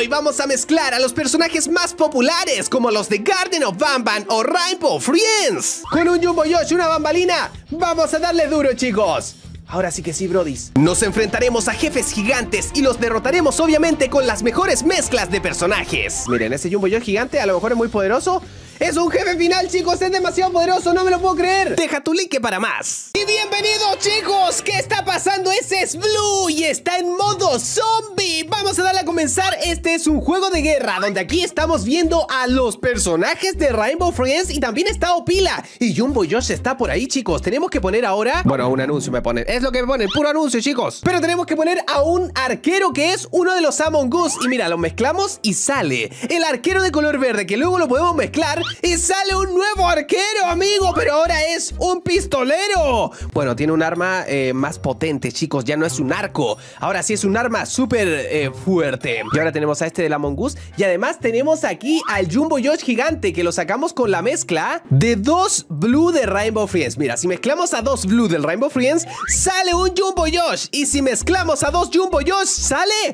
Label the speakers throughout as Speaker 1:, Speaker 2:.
Speaker 1: Hoy vamos a mezclar a los personajes más populares, como los de Garden of Banban o Rainbow Friends. Con un Jumbo Josh y una Bambalina, vamos a darle duro, chicos. Ahora sí que sí, brodis. Nos enfrentaremos a jefes gigantes y los derrotaremos obviamente con las mejores mezclas de personajes. Miren, ese Jumbo Josh gigante a lo mejor es muy poderoso. Es un jefe final, chicos, es demasiado poderoso, no me lo puedo creer. Deja tu like para más. Y bienvenidos, chicos. ¿Qué está pasando? Ese es Blue y está en modo zombie. Vamos a darle a comenzar. Este es un juego de guerra donde aquí estamos viendo a los personajes de Rainbow Friends y también está Opila. Y Jumbo Josh está por ahí, chicos. Tenemos que poner ahora... Bueno, un anuncio me ponen. Es lo que me ponen, puro anuncio, chicos. Pero tenemos que poner a un arquero que es uno de los Among Us. Y mira, lo mezclamos y sale el arquero de color verde, que luego lo podemos mezclar y sale un nuevo arquero, amigo, pero ahora es un pistolero. Bueno, tiene un arma más potente, chicos, ya no es un arco. Ahora sí es un arma súper fuerte. Y ahora tenemos a este del Among Us. Y además tenemos aquí al Jumbo Josh gigante, que lo sacamos con la mezcla de 2 Blue de Rainbow Friends. Mira, si mezclamos a 2 Blue del Rainbow Friends, sale un Jumbo Josh. Y si mezclamos a 2 Jumbo Josh, sale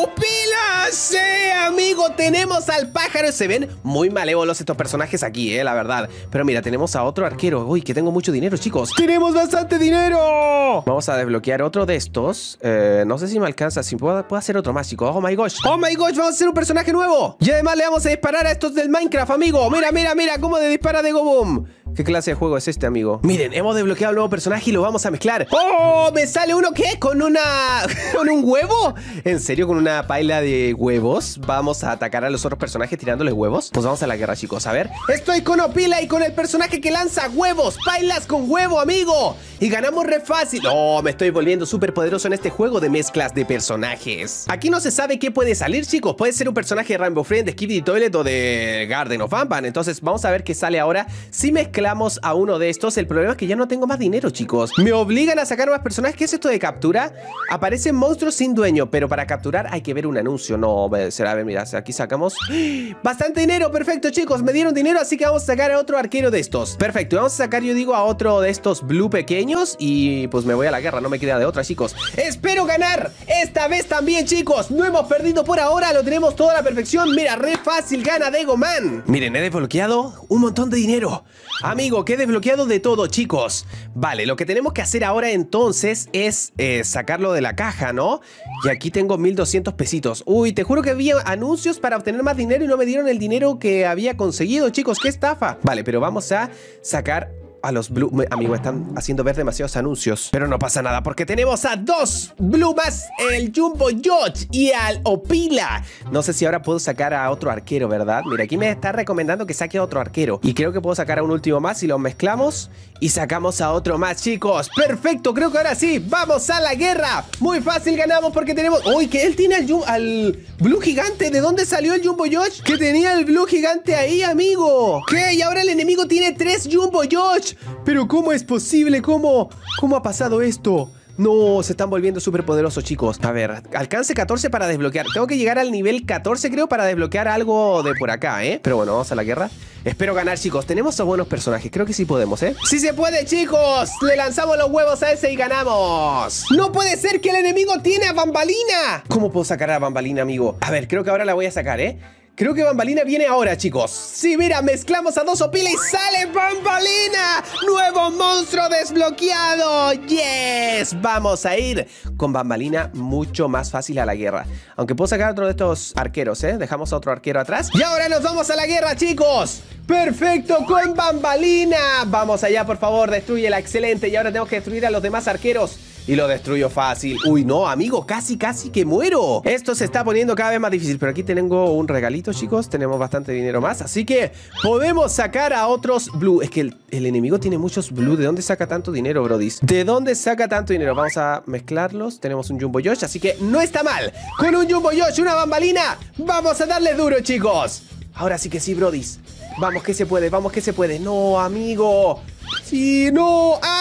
Speaker 1: Opila. Sí, amigo, tenemos al pájaro. Se ven muy malévolos estos personajes aquí, la verdad. Pero mira, tenemos a otro arquero. Uy, que tengo mucho dinero, chicos. ¡Tenemos bastante dinero! Vamos a desbloquear otro de estos. No sé si me alcanza. Si puedo hacer otro más, chicos. Oh my gosh. Oh my gosh, vamos a hacer un personaje nuevo. Y además le vamos a disparar a estos del Minecraft, amigo. Mira, mira, mira cómo le dispara de Go Boom. ¿Qué clase de juego es este, amigo? Miren, hemos desbloqueado un nuevo personaje y lo vamos a mezclar. ¡Oh! ¿Me sale uno qué? ¿Con una... ¿Con un huevo? ¿En serio? ¿Con una paila de huevos? ¿Vamos a atacar a los otros personajes tirándoles huevos? Pues vamos a la guerra, chicos. A ver. Estoy con Opila y con el personaje que lanza huevos. Pailas con huevo, amigo. Y ganamos re fácil. ¡Oh! Me estoy volviendo súper poderoso en este juego de mezclas de personajes. Aquí no se sabe qué puede salir, chicos. Puede ser un personaje de Rainbow Friends, de Skibidi Toilet o de Garden of Banban. Entonces vamos a ver qué sale ahora. Si mezclamos a uno de estos. El problema es que ya no tengo más dinero, chicos. Me obligan a sacar más personajes. ¿Qué es esto de captura? Aparecen monstruos sin dueño, pero para capturar hay que ver un anuncio. No, será, a ver, mira, aquí sacamos bastante dinero. Perfecto, chicos, me dieron dinero, así que vamos a sacar a otro arquero de estos. Perfecto, vamos a sacar, yo digo, a otro de estos Blue pequeños. Y pues me voy a la guerra, no me queda de otra, chicos. Espero ganar esta vez también, chicos. No hemos perdido por ahora, lo tenemos todo a la perfección. Mira, re fácil gana Degoman. Miren, he desbloqueado un montón de dinero. Amigo, que he desbloqueado de todo, chicos. Vale, lo que tenemos que hacer ahora entonces es sacarlo de la caja, ¿no? Y aquí tengo 1200 pesitos. Uy, te juro que había anuncios para obtener más dinero y no me dieron el dinero que había conseguido, chicos. ¡Qué estafa! Vale, pero vamos a sacar... a los Blue, amigo, están haciendo ver demasiados anuncios. Pero no pasa nada porque tenemos a 2 Blue más el Jumbo Josh y al Opila. No sé si ahora puedo sacar a otro arquero, ¿verdad? Mira, aquí me está recomendando que saque a otro arquero. Y creo que puedo sacar a un último más y lo mezclamos y sacamos a otro más, chicos. ¡Perfecto! Creo que ahora sí, ¡vamos a la guerra! Muy fácil, ganamos porque tenemos... ¡Uy! Que él tiene al Blue gigante. ¿De dónde salió el Jumbo Josh? Que tenía el Blue gigante ahí, amigo. ¿Qué? Y ahora el enemigo tiene 3 Jumbo Josh. Pero ¿cómo es posible? ¿Cómo ha pasado esto? No, se están volviendo súper poderosos, chicos. A ver, alcance 14 para desbloquear. Tengo que llegar al nivel 14, creo, para desbloquear algo de por acá, ¿eh? Pero bueno, vamos a la guerra. Espero ganar, chicos. Tenemos a buenos personajes. Creo que sí podemos, ¿eh? ¡Sí se puede, chicos! Le lanzamos los huevos a ese y ganamos. ¡No puede ser que el enemigo tiene a Bambalina! ¿Cómo puedo sacar a Bambalina, amigo? A ver, creo que ahora la voy a sacar, ¿eh? Creo que Bambalina viene ahora, chicos. Sí, mira, mezclamos a 2 Opila y sale Bambalina. ¡Nuevo monstruo desbloqueado! ¡Yes! Vamos a ir con Bambalina mucho más fácil a la guerra. Aunque puedo sacar otro de estos arqueros, ¿eh? Dejamos a otro arquero atrás. Y ahora nos vamos a la guerra, chicos. ¡Perfecto! Con Bambalina. Vamos allá, por favor, destrúyela. Excelente. Y ahora tenemos que destruir a los demás arqueros. Y lo destruyo fácil. Uy, no, amigo, casi que muero. Esto se está poniendo cada vez más difícil. Pero aquí tengo un regalito, chicos. Tenemos bastante dinero más. Así que podemos sacar a otros Blue. Es que el enemigo tiene muchos Blue. ¿De dónde saca tanto dinero, brodis? ¿De dónde saca tanto dinero? Vamos a mezclarlos. Tenemos un Jumbo Josh, así que no está mal. Con un Jumbo Josh, una Bambalina, vamos a darle duro, chicos. Ahora sí que sí, brodis. Vamos que se puede, vamos que se puede. No, amigo. Sí, no. ¡Ah!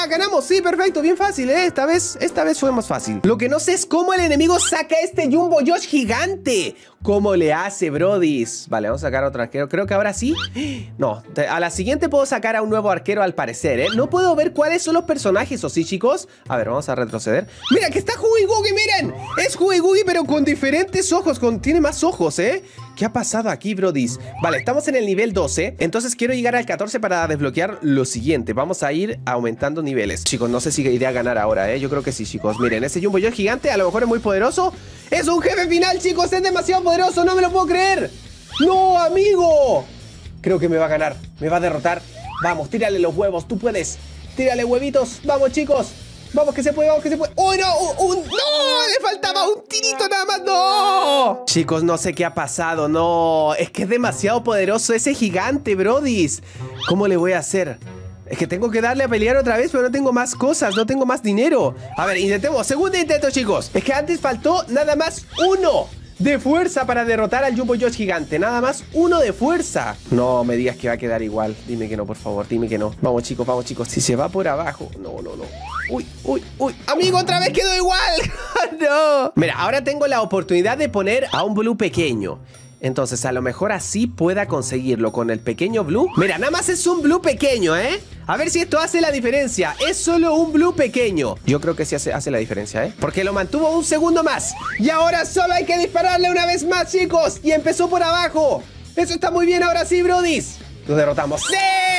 Speaker 1: ¡Ah! Ganamos, sí, perfecto, bien fácil, ¿eh? Esta vez fue más fácil. Lo que no sé es cómo el enemigo saca este Jumbo Josh gigante. ¿Cómo le hace, brodis? Vale, vamos a sacar otro arquero. Creo que ahora sí. No, a la siguiente puedo sacar a un nuevo arquero al parecer, ¿eh? No puedo ver cuáles son los personajes, ¿o sí, chicos? A ver, vamos a retroceder. ¡Mira, que está Huggy Wuggy, miren! Es Huggy Wuggy, pero con diferentes ojos. Tiene más ojos, ¿eh? ¿Qué ha pasado aquí, brodis? Vale, estamos en el nivel 12. Entonces quiero llegar al 14 para desbloquear lo siguiente. Vamos a ir aumentando niveles. Chicos, no sé si iré a ganar ahora, ¿eh? Yo creo que sí, chicos. Miren, ese Jumbo Josh gigante a lo mejor es muy poderoso. ¡Es un jefe final, chicos! ¡Es demasiado poderoso! ¡No me lo puedo creer! ¡No, amigo! Creo que me va a ganar. Me va a derrotar. Vamos, tírale los huevos. Tú puedes. Tírale huevitos. Vamos, chicos. Vamos, que se puede, vamos, que se puede. ¡Oh, no! ¡No! ¡Le faltaba un tirito nada más! ¡No! Chicos, no sé qué ha pasado. No, es que es demasiado poderoso ese gigante, brodis. ¿Cómo le voy a hacer? Es que tengo que darle a pelear otra vez, pero no tengo más cosas, no tengo más dinero. A ver, intentemos, segundo intento, chicos. Es que antes faltó nada más uno de fuerza para derrotar al Jumbo Josh gigante. Nada más uno de fuerza. No me digas que va a quedar igual. Dime que no, por favor, dime que no. Vamos, chicos, vamos, chicos. Si se va por abajo. No, no, no. Uy, uy, uy. Amigo, otra vez quedó igual. No. Mira, ahora tengo la oportunidad de poner a un Blue pequeño. Entonces, a lo mejor así pueda conseguirlo con el pequeño Blue. Mira, nada más es un Blue pequeño, ¿eh? A ver si esto hace la diferencia. Es solo un Blue pequeño. Yo creo que sí hace la diferencia, ¿eh? Porque lo mantuvo un segundo más. Y ahora solo hay que dispararle una vez más, chicos. Y empezó por abajo. Eso está muy bien ahora sí, brodis. Lo derrotamos. ¡Sí!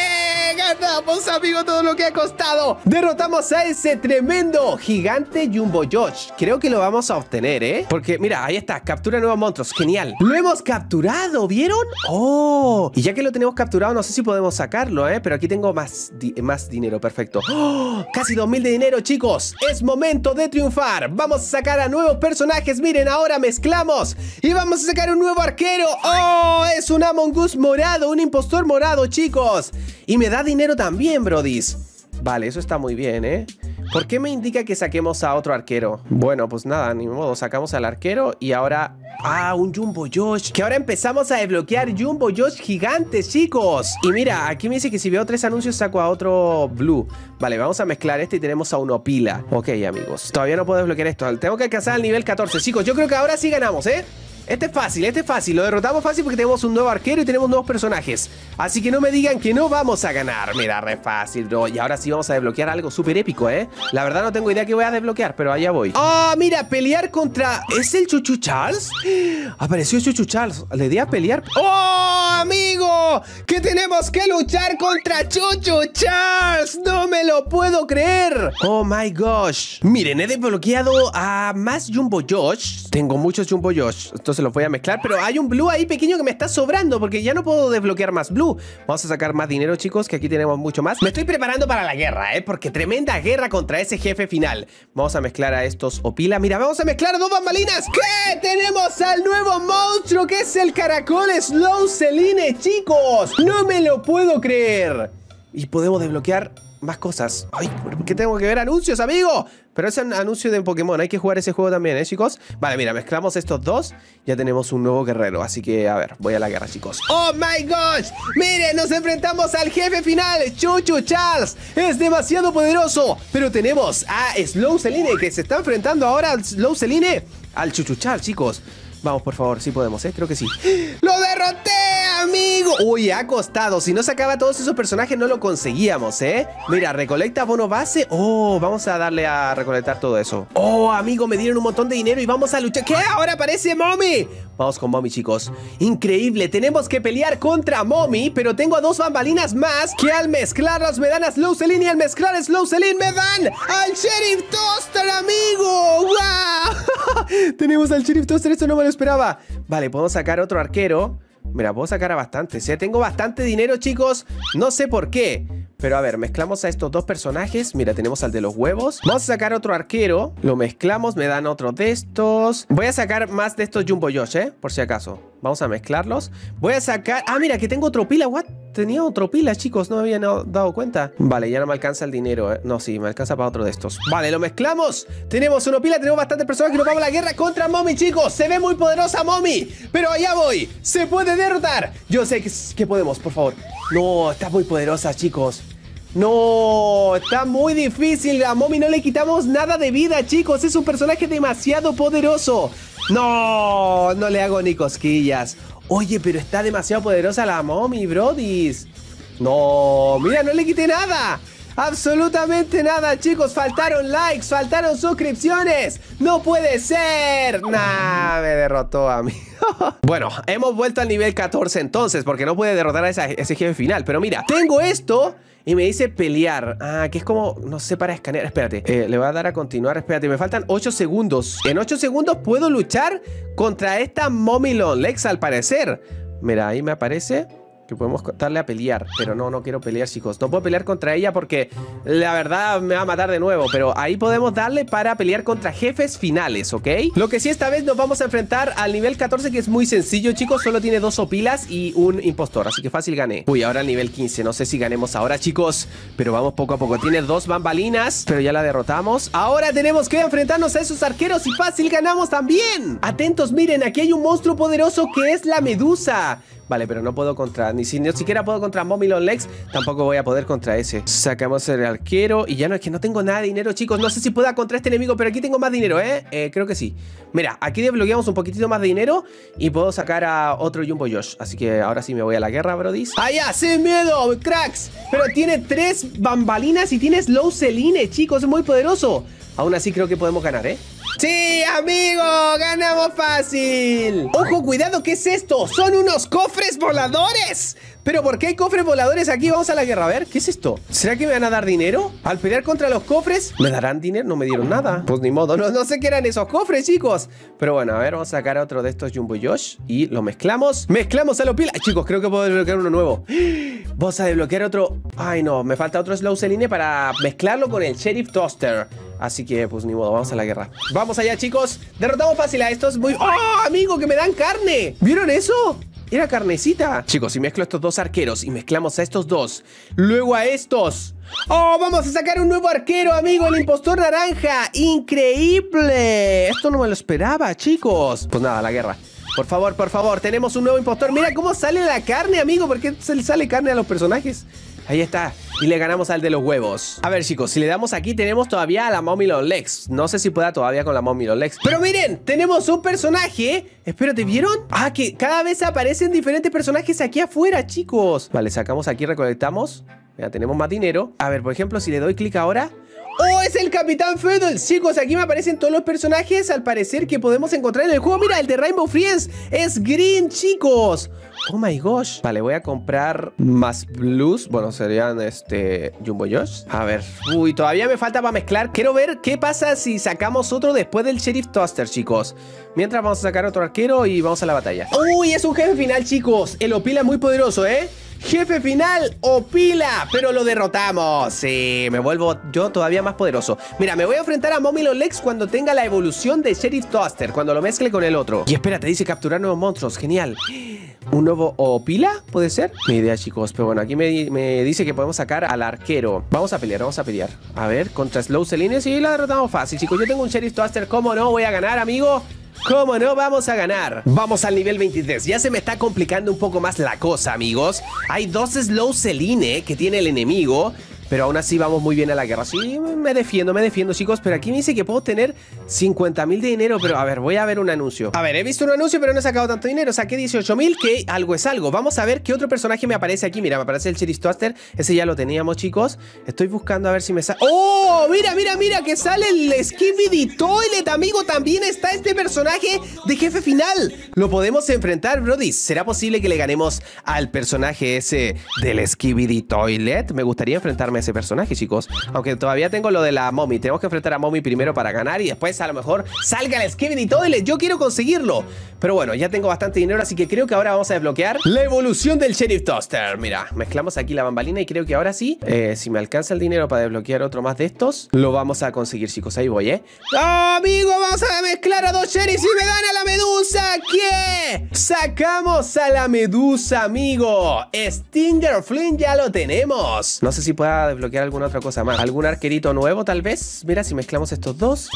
Speaker 1: ¡Ganamos, amigo, todo lo que ha costado! Derrotamos a ese tremendo gigante Jumbo Josh. Creo que lo vamos a obtener, ¿eh? Porque, mira, ahí está, captura nuevos monstruos. Genial. Lo hemos capturado, ¿vieron? ¡Oh! Y ya que lo tenemos capturado, no sé si podemos sacarlo, ¿eh? Pero aquí tengo más dinero, perfecto. ¡Oh! Casi 2000 de dinero, chicos. Es momento de triunfar. Vamos a sacar a nuevos personajes. Miren, ahora mezclamos. Y vamos a sacar un nuevo arquero. ¡Oh! Es un Among Us morado, un impostor morado, chicos. Y me da dinero también, brodis. Vale, eso está muy bien, ¿eh? ¿Por qué me indica que saquemos a otro arquero? Bueno, pues nada, ni modo, sacamos al arquero y ahora... ¡Ah, un Jumbo Josh! Que ahora empezamos a desbloquear Jumbo Josh gigantes, chicos. Y mira, aquí me dice que si veo 3 anuncios saco a otro Blue. Vale, vamos a mezclar este y tenemos a uno pila. Ok, amigos, todavía no puedo desbloquear esto. Tengo que alcanzar el nivel 14. Chicos, yo creo que ahora sí ganamos, ¿eh? Este es fácil, lo derrotamos fácil porque tenemos un nuevo arquero y tenemos nuevos personajes. Así que no me digan que no vamos a ganar. Mira, re fácil, bro. Y ahora sí vamos a desbloquear algo súper épico, ¿eh? La verdad no tengo idea qué voy a desbloquear, pero allá voy. ¡Ah, mira! Pelear contra... ¿Es el Chuchu Charles? Apareció Chuchu Charles. ¿Le di a pelear? ¡Oh, amigo! ¡Que tenemos que luchar contra Chuchu Charles! ¡No me lo puedo creer! ¡Oh, my gosh! Miren, he desbloqueado a más Jumbo Josh. Tengo muchos Jumbo Josh. Entonces los voy a mezclar, pero hay un Blue ahí pequeño que me está sobrando porque ya no puedo desbloquear más Blue. Vamos a sacar más dinero, chicos, que aquí tenemos mucho más. Me estoy preparando para la guerra, porque tremenda guerra contra ese jefe final. Vamos a mezclar a estos Opila. Mira, vamos a mezclar 2 bambalinas. ¿Qué? Tenemos al nuevo monstruo que es el caracol Slow Celine, chicos. No me lo puedo creer. Y podemos desbloquear más cosas. Ay, ¿por qué tengo que ver anuncios, amigo? Pero es un anuncio de Pokémon. Hay que jugar ese juego también, chicos? Vale, mira, mezclamos estos dos. Ya tenemos un nuevo guerrero. Así que, a ver, voy a la guerra, chicos. ¡Oh, my gosh! ¡Miren! Nos enfrentamos al jefe final, Chuchu Charles. Es demasiado poderoso. Pero tenemos a Slow Celine, que se está enfrentando ahora al Slow Celine al Chuchu Charles, chicos. Vamos, por favor, sí podemos, creo que sí. ¡Lo derroté, amigo! Uy, ha costado. Si no sacaba todos esos personajes no lo conseguíamos, Mira, recolecta bono base. Oh, vamos a darle a recolectar todo eso. Oh, amigo, me dieron un montón de dinero y vamos a luchar. ¿Qué? Ahora aparece Mommy. Vamos con Mommy, chicos. Increíble, tenemos que pelear contra Mommy, pero tengo a 2 bambalinas más que al mezclarlas me dan a Slow Celine y al mezclar a Slow Celine me dan al Sheriff Toaster, amigo. ¡Wow! Tenemos al Sheriff Toaster, esto no me lo esperaba. Vale, podemos sacar otro arquero. Mira, puedo sacar a bastantes, Tengo bastante dinero, chicos. No sé por qué. Pero a ver, mezclamos a estos 2 personajes. Mira, tenemos al de los huevos. Vamos a sacar otro arquero. Lo mezclamos, me dan otro de estos. Voy a sacar más de estos Jumbo Josh, por si acaso. Vamos a mezclarlos. Voy a sacar... Ah, mira, que tengo otro pila. ¿What? Tenía otro pila, chicos. No me había dado cuenta. Vale, ya no me alcanza el dinero, No, sí, me alcanza para otro de estos. Vale, lo mezclamos. Tenemos uno pila, tenemos bastantes personas que nos vamos a la guerra contra Mommy, chicos. Se ve muy poderosa Mommy. Pero allá voy. Se puede derrotar. Yo sé que podemos, por favor. No, está muy poderosa, chicos. No, está muy difícil. A Momi no le quitamos nada de vida, chicos. Es un personaje demasiado poderoso. No, no le hago ni cosquillas. Oye, pero está demasiado poderosa la Momi, brodis. No, mira, no le quité nada. Absolutamente nada, chicos. Faltaron likes, faltaron suscripciones. ¡No puede ser! Nah, me derrotó a mí. Bueno, hemos vuelto al nivel 14 entonces, porque no puede derrotar a ese jefe final. Pero mira, tengo esto y me dice pelear. Ah, que es como, no sé, para escanear. Espérate, le voy a dar a continuar. Espérate, me faltan 8 segundos. En 8 segundos puedo luchar contra esta Momi Long Legs, al parecer. Mira, ahí me aparece que podemos darle a pelear. Pero no quiero pelear, chicos. No puedo pelear contra ella porque la verdad me va a matar de nuevo. Pero ahí podemos darle para pelear contra jefes finales, ¿ok? Lo que sí, esta vez nos vamos a enfrentar al nivel 14, que es muy sencillo, chicos. Solo tiene 2 opilas y un impostor, así que fácil gané. Uy, ahora al nivel 15. No sé si ganemos ahora, chicos, pero vamos poco a poco. Tiene 2 bambalinas, pero ya la derrotamos. Ahora tenemos que enfrentarnos a esos arqueros y fácil ganamos también. Atentos, miren, aquí hay un monstruo poderoso que es la medusa. Vale, pero no puedo contra... Ni siquiera puedo contra Momi Long Legs. Tampoco voy a poder contra ese. Sacamos el arquero. Y ya no, es que no tengo nada de dinero, chicos. No sé si pueda contra este enemigo, pero aquí tengo más dinero, creo que sí. Mira, aquí desbloqueamos un poquitito más de dinero y puedo sacar a otro Jumbo Josh. Así que ahora sí me voy a la guerra, brodis. ¡Allá! ¡Sin miedo, cracks! Pero tiene 3 bambalinas y tiene Slow Celine, chicos. Es muy poderoso. Aún así creo que podemos ganar, ¡Sí, amigo! ¡Ganamos fácil! ¡Ojo, cuidado! ¿Qué es esto? ¡Son unos cofres voladores! ¿Pero por qué hay cofres voladores aquí? Vamos a la guerra, a ver, ¿qué es esto? ¿Será que me van a dar dinero? Al pelear contra los cofres, ¿me darán dinero? No me dieron nada. Pues ni modo, no sé qué eran esos cofres, chicos. Pero bueno, a ver, vamos a sacar otro de estos Jumbo Josh y lo mezclamos. ¡Mezclamos a lo pila! Chicos, creo que puedo desbloquear uno nuevo. Vamos a desbloquear otro... Ay, no, me falta otro Slow Celine para mezclarlo con el Sheriff Toaster. Así que, pues ni modo, vamos a la guerra. Vamos allá, chicos. Derrotamos fácil a estos. Muy... ¡Oh, amigo, que me dan carne! ¿Vieron eso? Era carnecita. Chicos, si mezclo estos 2 arqueros y mezclamos a estos 2, luego a estos... ¡Oh, vamos a sacar un nuevo arquero, amigo! El impostor naranja. ¡Increíble! Esto no me lo esperaba, chicos. Pues nada, la guerra. Por favor, tenemos un nuevo impostor. Mira cómo sale la carne, amigo. ¿Por qué se le sale carne a los personajes? Ahí está. Y le ganamos al de los huevos. A ver, chicos, si le damos aquí, tenemos todavía a la Momi Long Legs. No sé si pueda todavía con la Momi Long Legs. Pero miren, tenemos un personaje. Espérate, ¿vieron? Ah, que cada vez aparecen diferentes personajes aquí afuera, chicos. Vale, sacamos aquí, recolectamos. Ya tenemos más dinero. A ver, por ejemplo, si le doy clic ahora... ¡Oh, es el Capitán Fiddles! Chicos, aquí me aparecen todos los personajes, al parecer, que podemos encontrar en el juego. Mira, el de Rainbow Friends es green, chicos. Oh my gosh. Vale, voy a comprar más blues. Bueno, serían Jumbo Josh. A ver. Uy, todavía me falta para mezclar. Quiero ver qué pasa si sacamos otro después del Sheriff Toaster, chicos. Mientras vamos a sacar otro arquero y vamos a la batalla. Uy, es un jefe final, chicos. El Opila muy poderoso, Jefe final, Opila, pero lo derrotamos. Sí, me vuelvo yo todavía más poderoso. Mira, me voy a enfrentar a Momi Long Legs cuando tenga la evolución de Sheriff Toaster, cuando lo mezcle con el otro. Y espérate, dice capturar nuevos monstruos, genial. ¿Un nuevo Opila? ¿Puede ser? Ni idea, chicos, pero bueno, aquí me dice que podemos sacar al arquero. Vamos a pelear. A ver, contra Slow Celine, sí, la derrotamos fácil, chicos. Yo tengo un Sheriff Toaster, ¿cómo no voy a ganar, amigo? ¿Cómo no vamos a ganar? Vamos al nivel 23. Ya se me está complicando un poco más la cosa, amigos. Hay 2 Slow Celine que tiene el enemigo, pero aún así vamos muy bien a la guerra. Sí, me defiendo, chicos. Pero aquí me dice que puedo tener 50.000 de dinero. Pero a ver, voy a ver un anuncio. A ver, he visto un anuncio, pero no he sacado tanto dinero. Saqué 18.000, que algo es algo. Vamos a ver qué otro personaje me aparece aquí. Mira, me aparece el Sheriff Toaster. Ese ya lo teníamos, chicos. Estoy buscando a ver si me sale... ¡Oh! Mira, que sale el Skibidi Toilet, amigo. También está este personaje de jefe final. Lo podemos enfrentar, brody. ¿Será posible que le ganemos al personaje ese del Skibidi Toilet? Me gustaría enfrentarme a ese personaje, chicos. Aunque todavía tengo lo de la Momi. Tenemos que enfrentar a Momi primero para ganar y después a lo mejor salga el Skibidi Toilet. Yo quiero conseguirlo. Pero bueno, ya tengo bastante dinero, así que creo que ahora vamos a desbloquear la evolución del Sheriff Toaster. Mira, mezclamos aquí la bambalina y creo que ahora sí, si me alcanza el dinero para desbloquear otro más de estos, lo vamos a conseguir, chicos. Ahí voy, ¡Oh, amigo! Vamos a mezclar a 2 sheriffs y me dan a la medusa. ¿Qué? Sacamos a la medusa, amigo. Stinger Flynn ya lo tenemos. No sé si pueda desbloquear alguna otra cosa más. ¿Algún arquerito nuevo, tal vez? Mira, si mezclamos estos 2. Todavía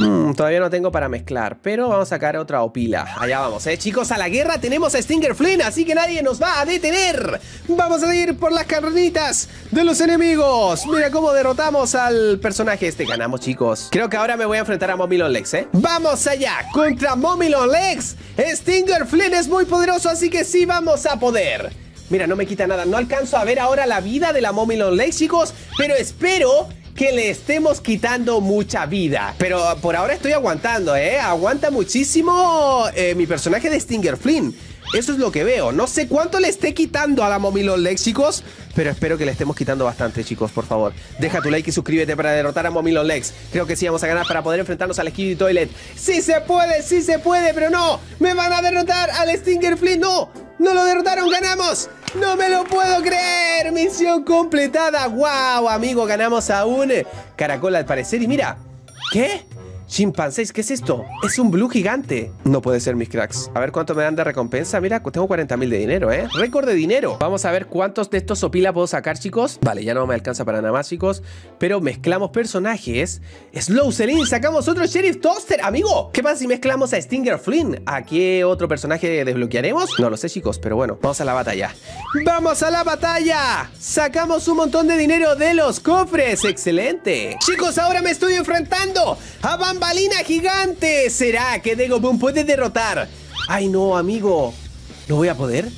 Speaker 1: todavía no tengo para mezclar, pero vamos a sacar otra opila. Allá vamos, chicos, a la guerra tenemos a Stinger Flynn, así que nadie nos va a detener. Vamos a ir por las carnitas de los enemigos. Mira cómo derrotamos al personaje este. Ganamos, chicos. Creo que ahora me voy a enfrentar a Mommy Long Legs, Vamos allá, contra Mommy Long Legs. Stinger Flynn es muy poderoso, así que sí vamos a poder. Mira, no me quita nada. No alcanzo a ver ahora la vida de la Mommy Long Legs, chicos, pero espero que le estemos quitando mucha vida. Pero por ahora estoy aguantando, aguanta muchísimo mi personaje de Stinger Flynn. Eso es lo que veo. No sé cuánto le esté quitando a la Mommy Long Legs, chicos, pero espero que le estemos quitando bastante, chicos, por favor. Deja tu like y suscríbete para derrotar a Mommy Long Legs. Creo que sí vamos a ganar para poder enfrentarnos al Skibidi Toilet. Sí se puede, pero no. Me van a derrotar al Stinger Flynn. No, no lo derrotaron, ganamos. No me lo puedo creer. Misión completada. Wow, amigo, ganamos a un caracol al parecer. Y mira, ¿qué? Chimpancés, ¿qué es esto? Es un blue gigante. No puede ser, mis cracks. A ver cuánto me dan de recompensa. Mira, tengo 40.000 de dinero, récord de dinero. Vamos a ver cuántos de estos Opila puedo sacar, chicos. Vale, ya no me alcanza para nada más, chicos. Pero mezclamos personajes. Slow Celine, sacamos otro Sheriff Toaster. Amigo, ¿qué pasa si mezclamos a Stinger Flynn? ¿A qué otro personaje desbloquearemos? No lo sé, chicos, pero bueno, vamos a la batalla. ¡Vamos a la batalla! Sacamos un montón de dinero de los cofres. ¡Excelente! Chicos, ahora me estoy enfrentando a Bambalina gigante. ¿Será que Degobun puede derrotar? Ay, no, amigo. ¿No voy a poder?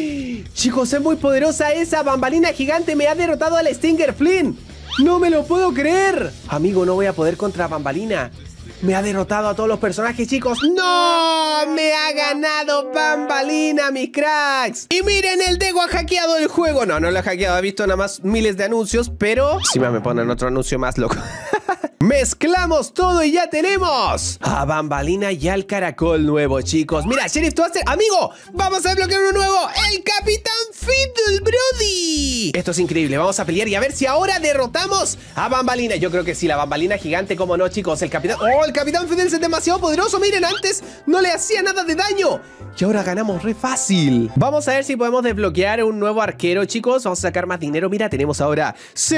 Speaker 1: Chicos, es muy poderosa esa Bambalina gigante. Me ha derrotado al Stinger Flynn. No me lo puedo creer. Amigo, no voy a poder contra Bambalina. Me ha derrotado a todos los personajes, chicos. ¡No! Me ha ganado Bambalina, mis cracks. Y miren, el Dego ha hackeado el juego. No, no lo ha hackeado. He visto nada más miles de anuncios, pero si me ponen otro anuncio más loco. Mezclamos todo y ya tenemos a Bambalina y al caracol nuevo, chicos. Mira, Sheriff Toaster, amigo, vamos a desbloquear uno nuevo. El Capitán Fiddle, brody. Esto es increíble, vamos a pelear y a ver si ahora derrotamos a Bambalina. Yo creo que sí, la Bambalina gigante, como no, chicos. El Capitán... ¡Oh, el Capitán Fiddle es demasiado poderoso! Miren, antes no le hacía nada de daño y ahora ganamos re fácil. Vamos a ver si podemos desbloquear un nuevo arquero, chicos. Vamos a sacar más dinero. Mira, tenemos ahora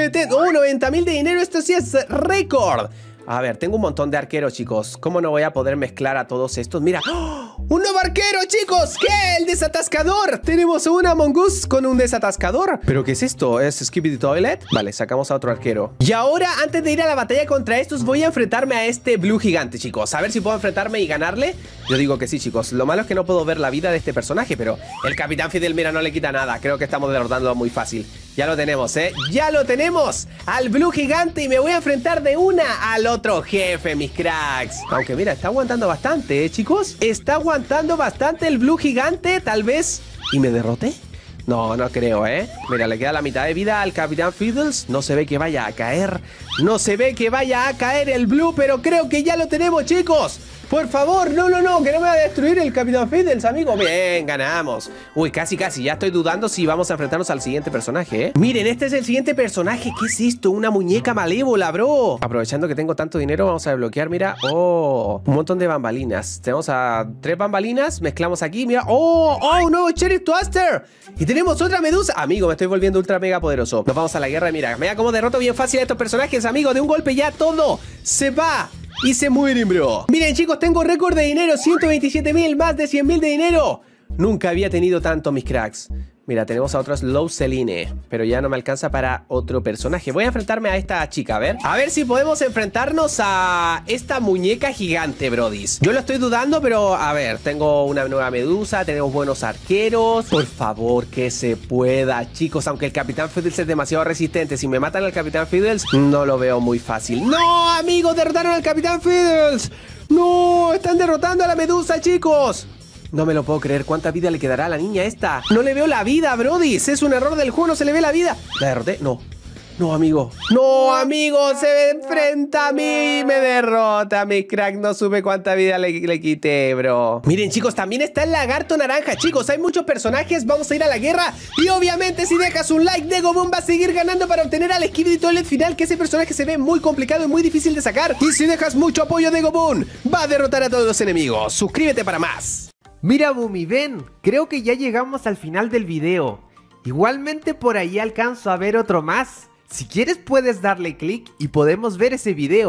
Speaker 1: 90.000 de dinero. Esto sí es récord. A ver, tengo un montón de arqueros, chicos. ¿Cómo no voy a poder mezclar a todos estos? Mira, ¡oh! ¡Un nuevo arquero, chicos! ¿Qué? ¡El desatascador! Tenemos un Among Us con un desatascador. ¿Pero qué es esto? ¿Es Skibidi Toilet? Vale, sacamos a otro arquero. Y ahora, antes de ir a la batalla contra estos, voy a enfrentarme a este blue gigante, chicos. A ver si puedo enfrentarme y ganarle. Yo digo que sí, chicos. Lo malo es que no puedo ver la vida de este personaje, pero el Capitán Fidel, mira, no le quita nada. Creo que estamos derrotando muy fácil. Ya lo tenemos, ya lo tenemos al blue gigante y me voy a enfrentar de una al otro jefe, mis cracks. Aunque mira, está aguantando bastante, chicos. Está aguantando bastante el blue gigante, tal vez. ¿Y me derroté? No, no creo, Mira, le queda la mitad de vida al Capitán Fiddles. No se ve que vaya a caer. No se ve que vaya a caer el blue, pero creo que ya lo tenemos, chicos. Por favor, no, que no me va a destruir el Capitán Fiddles, amigo. Bien, ganamos. Uy, casi, ya estoy dudando si vamos a enfrentarnos al siguiente personaje, Miren, este es el siguiente personaje. ¿Qué es esto? Una muñeca malévola, bro. Aprovechando que tengo tanto dinero, vamos a desbloquear, mira. Oh, un montón de bambalinas. Tenemos a 3 bambalinas, mezclamos aquí, mira. Oh, un nuevo Sheriff Toaster. Y tenemos otra medusa. Amigo, me estoy volviendo ultra mega poderoso. Nos vamos a la guerra, mira cómo derroto bien fácil a estos personajes, amigo. De un golpe ya todo se va y se mueren, bro. Miren, chicos, tengo récord de dinero, 127.000, más de 100.000 de dinero. Nunca había tenido tanto, mis cracks. Mira, tenemos a otra Slow Celine, pero ya no me alcanza para otro personaje. Voy a enfrentarme a esta chica, a ver si podemos enfrentarnos a esta muñeca gigante, brodis. Yo lo estoy dudando, pero a ver, tengo una nueva medusa, tenemos buenos arqueros. Por favor, que se pueda, chicos, aunque el Capitán Fiddles es demasiado resistente. Si me matan al Capitán Fiddles, no lo veo muy fácil. ¡No, amigos! ¡Derrotaron al Capitán Fiddles! ¡No! ¡Están derrotando a la medusa, chicos! No me lo puedo creer. ¿Cuánta vida le quedará a la niña esta? No le veo la vida, brodis. Es un error del juego, no se le ve la vida. ¿La derroté? No. No, amigo. No, amigo. Se enfrenta a mí y me derrota, mi crack. No supe cuánta vida le quité, bro. Miren, chicos, también está el lagarto naranja. Chicos, hay muchos personajes. Vamos a ir a la guerra. Y obviamente, si dejas un like, Degobun va a seguir ganando para obtener al Skibidi Toilet final, que ese personaje se ve muy complicado y muy difícil de sacar. Y si dejas mucho apoyo, Degobun va a derrotar a todos los enemigos. Suscríbete para más.
Speaker 2: Mira, Bumi, ven, creo que ya llegamos al final del video. Igualmente por ahí alcanzo a ver otro más. Si quieres puedes darle clic y podemos ver ese video.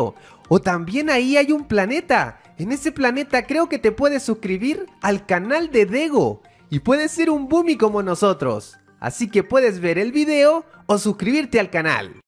Speaker 2: O también ahí hay un planeta. En ese planeta creo que te puedes suscribir al canal de Dego y puedes ser un Bumi como nosotros. Así que puedes ver el video o suscribirte al canal.